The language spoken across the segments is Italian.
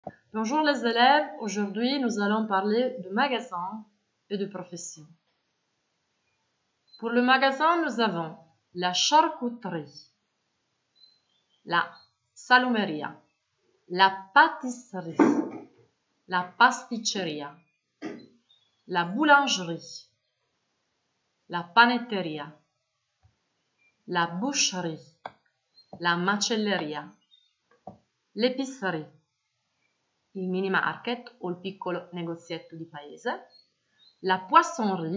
Bonjour les élèves, aujourd'hui nous allons parler de magasin et de profession. Pour le magasin, nous avons la charcuterie, la salumeria, la pâtisserie, la pasticceria, la boulangerie, la panetteria, la boucherie, la macelleria, l'épicerie, il mini market o il piccolo negozietto di paese, la poissonnerie,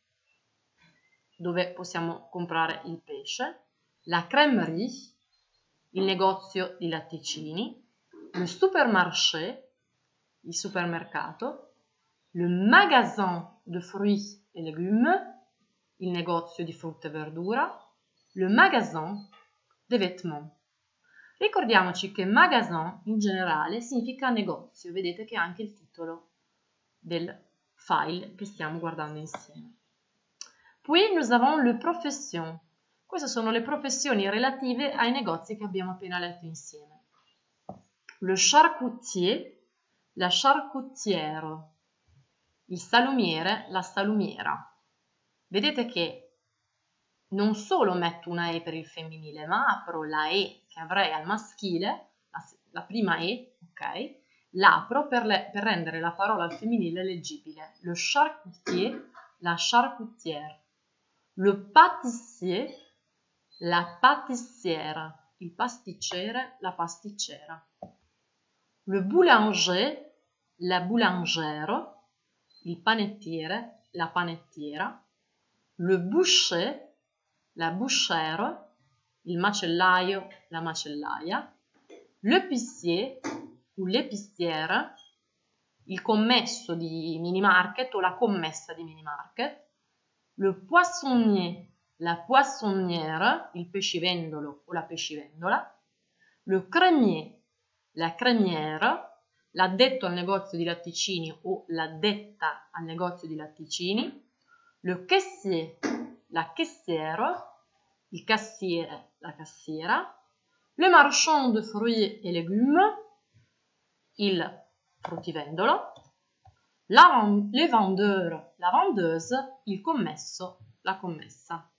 dove possiamo comprare il pesce, la crèmerie, il negozio di latticini, le supermarché, il supermercato, le magasin de fruits et légumes, il negozio di frutta e verdura, le magasin des vêtements. Ricordiamoci che magasin in generale significa negozio, vedete che è anche il titolo del file che stiamo guardando insieme. Puis nous avons le profession. Queste sono le professioni relative ai negozi che abbiamo appena letto insieme. Le charcutier, la charcutière, il salumiere, la salumiera. Vedete che non solo metto una E per il femminile, ma apro la E che avrei al maschile, la prima E, ok? L'apro per rendere la parola al femminile leggibile. Le charcutier, la charcutière. Le pâtissier, la pâtissière. Il pasticcere, la pasticcera. Le boulanger, la boulangère. Il panettiere, la panettiera. Le boucher, la bouchère, il macellaio, la macellaia, l'épicier o l'épicière, il commesso di mini market o la commessa di mini market, le poissonnier, la poissonnière, il pescivendolo o la pescivendola, le crémier, la crémière, l'addetto al negozio di latticini o l'addetta al negozio di latticini, le caissier, la caissière, il cassiere, la cassiera, le marchand de fruits et légumes, il fruttivendolo, le vendeur, la vendeuse, il commesso, la commessa.